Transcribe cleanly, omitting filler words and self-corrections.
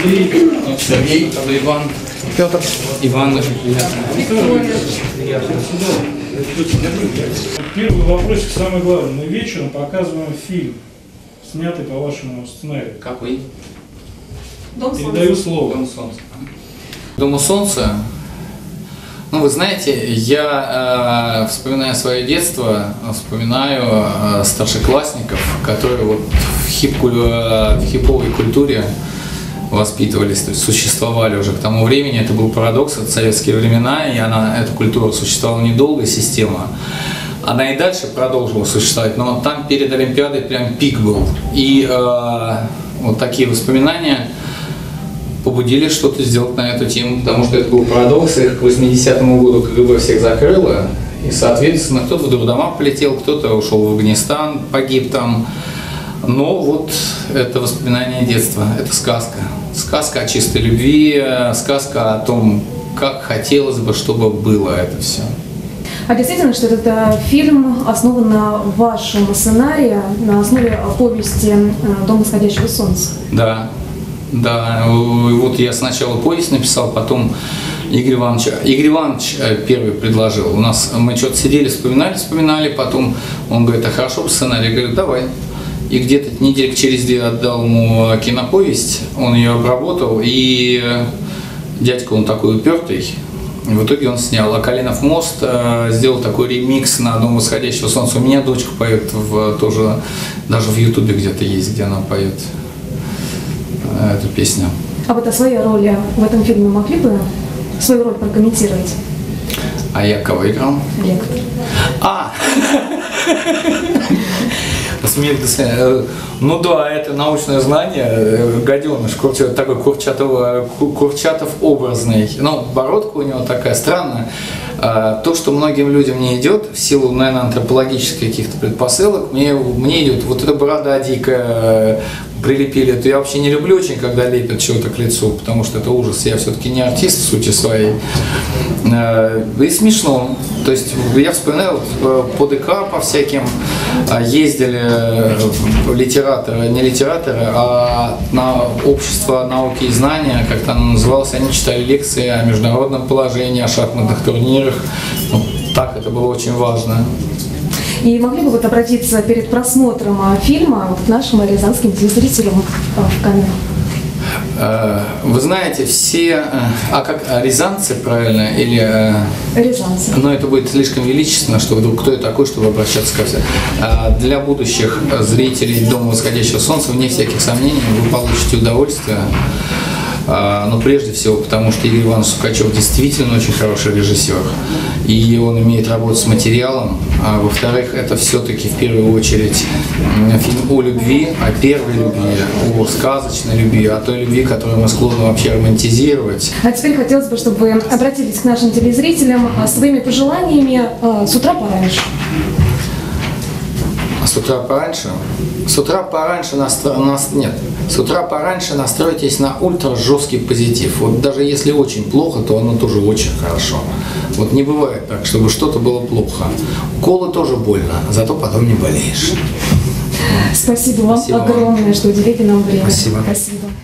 Сергей, Иван, Петр. Иван, очень приятно. Первый вопросик, самое главное. Мы вечером показываем фильм, снятый по вашему сценарию. Какой? Передаю слово. Дом солнца. Дому солнца. Ну, вы знаете, я, вспоминая свое детство, вспоминаю старшеклассников, которые вот в хиповой культуре воспитывались, то есть существовали уже к тому времени. Это был парадокс, это советские времена, и эта культура существовала недолго, система. Она и дальше продолжила существовать, но там перед Олимпиадой прям пик был. И вот такие воспоминания побудили что-то сделать на эту тему, потому что это был парадокс, их к 80-му году КГБ всех закрыло, и, соответственно, кто-то в дурдома полетел, кто-то ушел в Афганистан, погиб там. Но вот это воспоминание детства, это сказка. Сказка о чистой любви, сказка о том, как хотелось бы, чтобы было это все. А действительно, что этот фильм основан на вашем сценарии, на основе повести «Дом восходящего солнца»? Да. Да, вот я сначала повесть написал, потом Игорь Иванович первый предложил. Мы что-то сидели, вспоминали, потом он говорит: а хорошо бы сценарий. Я говорю: давай. И где-то недельки через 2 отдал ему киноповесть, он ее обработал, и дядька, он такой упертый, в итоге он снял. А Калинов мост сделал такой ремикс на «Дом восходящего солнца». У меня дочка поет тоже, даже в Ютубе где-то есть, где она поет эту песню. А вот о своей роли в этом фильме могли бы свою роль прокомментировать? А я кого играл? Лектор. Ну да, это научное знание, гаденыш, такой Курчатов образный. Ну, бородка у него такая странная. То, что многим людям не идет, в силу, наверное, антропологических каких-то предпосылок, мне идет вот эта борода дикая, прилепили. Это я вообще не люблю очень, когда лепят чего-то к лицу, потому что это ужас. Я все-таки не артист в сути своей. И смешно. То есть я вспоминаю, по ДК, по всяким ездили литераторы, не литераторы, а на общество науки и знания, как там называлось, они читали лекции о международном положении, о шахматных турнирах. Вот так это было очень важно. И могли бы вот обратиться перед просмотром фильма к нашим рязанским телезрителям в камеру? Вы знаете, все... как рязанцы, правильно? Или... Рязанцы. Но это будет слишком величественно, что вдруг кто я такой, чтобы обращаться ко всем. Для будущих зрителей «Дома восходящего солнца», вне всяких сомнений, вы получите удовольствие. Но прежде всего, потому что Игорь Иванович Сукачев действительно очень хороший режиссер, и он умеет работать с материалом. А во-вторых, это все-таки в первую очередь фильм о любви, о первой любви, о сказочной любви, о той любви, которую мы склонны вообще романтизировать. А теперь хотелось бы, чтобы вы обратились к нашим телезрителям своими пожеланиями с утра пораньше. С утра пораньше? С утра пораньше С утра пораньше настройтесь на ультра жесткий позитив. Вот даже если очень плохо, то оно тоже очень хорошо. Вот не бывает так, чтобы что-то было плохо. Уколы тоже больно, зато потом не болеешь. Спасибо вам огромное, что уделили нам время. Спасибо. Спасибо.